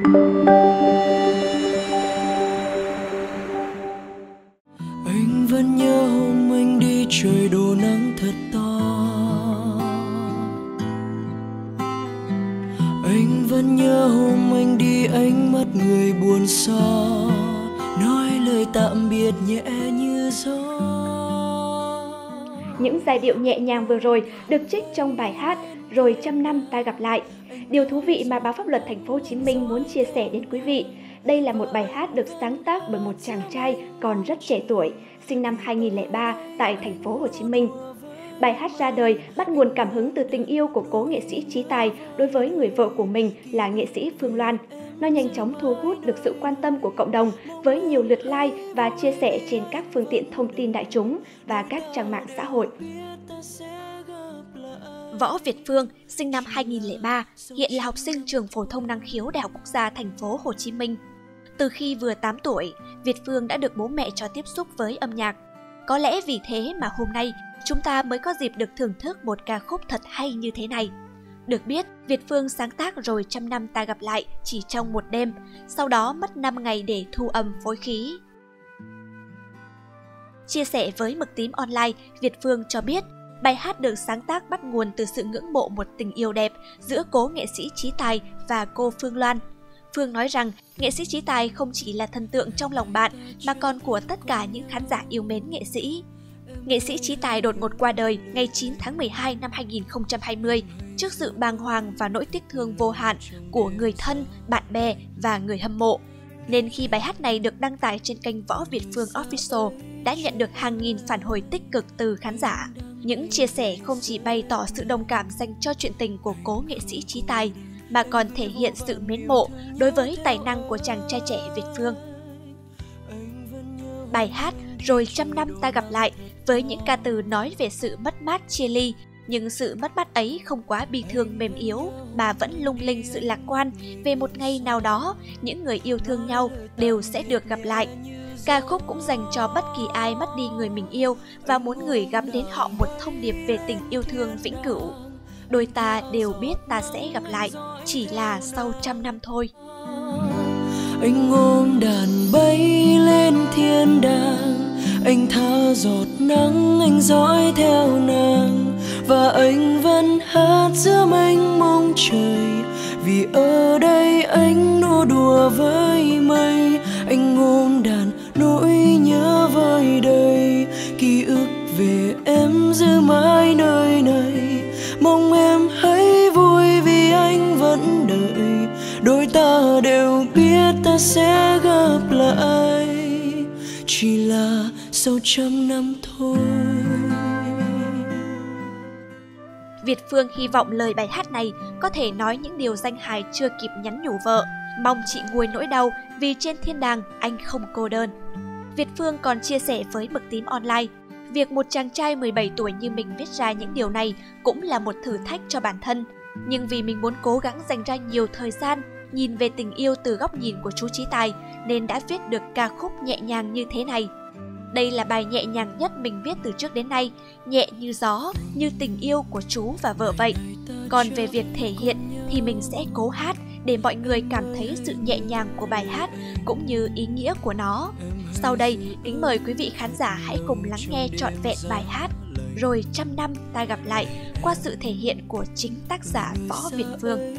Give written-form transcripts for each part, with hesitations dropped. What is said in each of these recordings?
Anh vẫn nhớ hôm anh đi trời đổ nắng thật to. Anh vẫn nhớ hôm anh đi ánh mắt người buồn so, nói lời tạm biệt nhẹ như gió. Những giai điệu nhẹ nhàng vừa rồi được trích trong bài hát Rồi trăm năm ta gặp lại. Điều thú vị mà báo Pháp Luật Thành phố Hồ Chí Minh muốn chia sẻ đến quý vị, đây là một bài hát được sáng tác bởi một chàng trai còn rất trẻ tuổi, sinh năm 2003 tại Thành phố Hồ Chí Minh. Bài hát ra đời bắt nguồn cảm hứng từ tình yêu của cố nghệ sĩ Trí Tài đối với người vợ của mình là nghệ sĩ Phương Loan. Nó nhanh chóng thu hút được sự quan tâm của cộng đồng với nhiều lượt like và chia sẻ trên các phương tiện thông tin đại chúng và các trang mạng xã hội. Võ Việt Phương, sinh năm 2003, hiện là học sinh trường phổ thông năng khiếu Đại học Quốc gia Thành phố Hồ Chí Minh. Từ khi vừa 8 tuổi, Việt Phương đã được bố mẹ cho tiếp xúc với âm nhạc. Có lẽ vì thế mà hôm nay chúng ta mới có dịp được thưởng thức một ca khúc thật hay như thế này. Được biết, Việt Phương sáng tác Rồi trăm năm ta gặp lại chỉ trong một đêm, sau đó mất 5 ngày để thu âm phối khí. Chia sẻ với Mực Tím Online, Việt Phương cho biết, bài hát được sáng tác bắt nguồn từ sự ngưỡng mộ một tình yêu đẹp giữa cố nghệ sĩ Trí Tài và cô Phương Loan. Phương nói rằng, nghệ sĩ Trí Tài không chỉ là thần tượng trong lòng bạn mà còn của tất cả những khán giả yêu mến nghệ sĩ. Nghệ sĩ Trí Tài đột ngột qua đời ngày 9 tháng 12 năm 2020 trước sự bàng hoàng và nỗi tiếc thương vô hạn của người thân, bạn bè và người hâm mộ. Nên khi bài hát này được đăng tải trên kênh Võ Việt Phương Official đã nhận được hàng nghìn phản hồi tích cực từ khán giả. Những chia sẻ không chỉ bày tỏ sự đồng cảm dành cho chuyện tình của cố nghệ sĩ Trí Tài, mà còn thể hiện sự mến mộ đối với tài năng của chàng trai trẻ Việt Phương. Bài hát Rồi trăm năm ta gặp lại với những ca từ nói về sự mất mát chia ly, nhưng sự mất mát ấy không quá bi thương mềm yếu mà vẫn lung linh sự lạc quan về một ngày nào đó những người yêu thương nhau đều sẽ được gặp lại. Ca khúc cũng dành cho bất kỳ ai mất đi người mình yêu và muốn gửi gắm đến họ một thông điệp về tình yêu thương vĩnh cửu. Đôi ta đều biết ta sẽ gặp lại, chỉ là sau trăm năm thôi. Anh ôm đàn bay lên thiên đàng, anh tha giọt nắng, anh dõi theo nàng, và anh vẫn hát giữa mênh mông trời, vì ở đây anh nô đùa với mây. Anh ôm đàn nỗi nhớ vơi đầy, ký ức về em giữ mãi nơi này, mong em hãy vui vì anh vẫn đợi. Đôi ta đều biết ta sẽ gặp lại, chỉ là sau trăm năm thôi. Việt Phương hy vọng lời bài hát này có thể nói những điều danh hài chưa kịp nhắn nhủ vợ, mong chị nguôi nỗi đau vì trên thiên đàng anh không cô đơn. Việt Phương còn chia sẻ với Mực Tím Online, việc một chàng trai 17 tuổi như mình viết ra những điều này cũng là một thử thách cho bản thân. Nhưng vì mình muốn cố gắng dành ra nhiều thời gian nhìn về tình yêu từ góc nhìn của chú Trí Tài nên đã viết được ca khúc nhẹ nhàng như thế này. Đây là bài nhẹ nhàng nhất mình viết từ trước đến nay, nhẹ như gió, như tình yêu của chú và vợ vậy. Còn về việc thể hiện thì mình sẽ cố hát để mọi người cảm thấy sự nhẹ nhàng của bài hát cũng như ý nghĩa của nó. Sau đây, kính mời quý vị khán giả hãy cùng lắng nghe trọn vẹn bài hát Rồi trăm năm ta gặp lại qua sự thể hiện của chính tác giả Võ Việt Phương.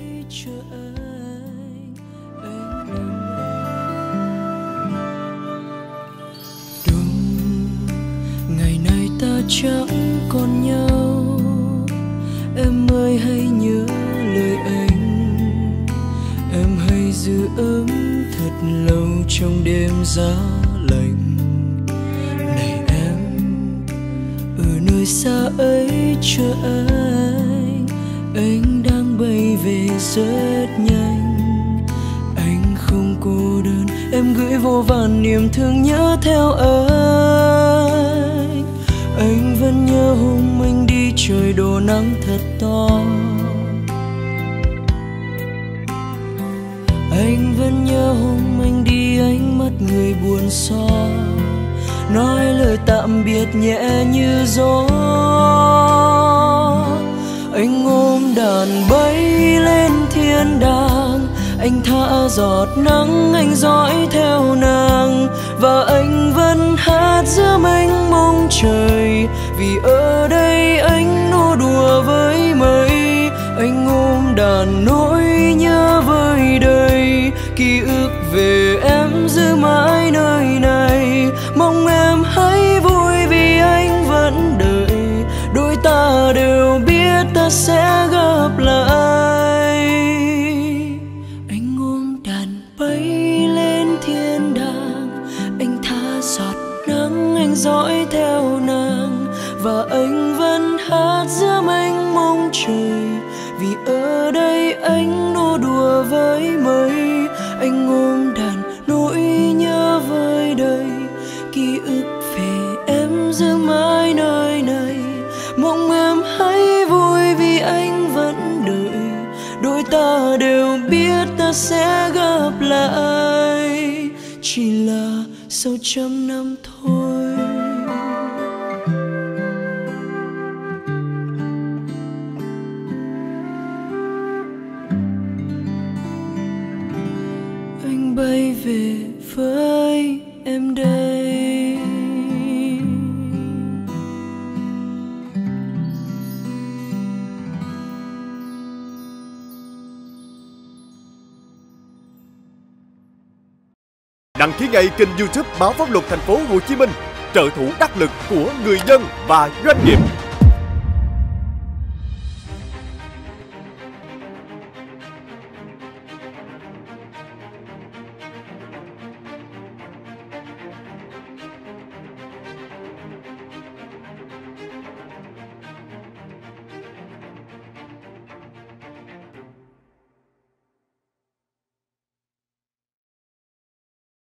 Ngày này ta chẳng còn nhau, em ơi hãy nhớ lời anh, em hãy giữ ấm thật lâu trong đêm giá lạnh. Này em ở nơi xa ấy chờ anh đang bay về rất nhanh. Anh không cô đơn, em gửi vô vàn niềm thương nhớ theo anh. Anh vẫn nhớ hôm anh đi trời đổ nắng thật to. Anh vẫn nhớ hôm anh đi ánh mắt người buồn so, nói lời tạm biệt nhẹ như gió. Anh ôm đàn bay lên thiên đàng, Anh thả giọt nắng, anh dõi theo nàng, và anh vẫn hát giữa mênh mông trời. Vì ở đây anh nô đùa với mây, anh ôm đàn nỗi nhớ vơi đầy. Ký ức về em giữ mãi nơi này, mong em hãy vui vì anh vẫn đợi. Đôi ta đều biết ta sẽ gặp lại. Anh ôm đàn bay lên thiên đàng, anh tha giọt nắng, anh dõi theo nàng, và anh vẫn hát giữa mênh mông trời. Vì ở đây anh nô đùa với mây, anh ôm đàn nỗi nhớ vơi đầy. Ký ức về em giữ mãi nơi này, mong em hãy vui vì anh vẫn đợi. Đôi ta đều biết ta sẽ gặp lại, chỉ là sau trăm năm thôi. Anh bay về với em đây. Đăng ký ngay kênh YouTube Báo Pháp Luật Thành phố Hồ Chí Minh, trợ thủ đắc lực của người dân và doanh nghiệp.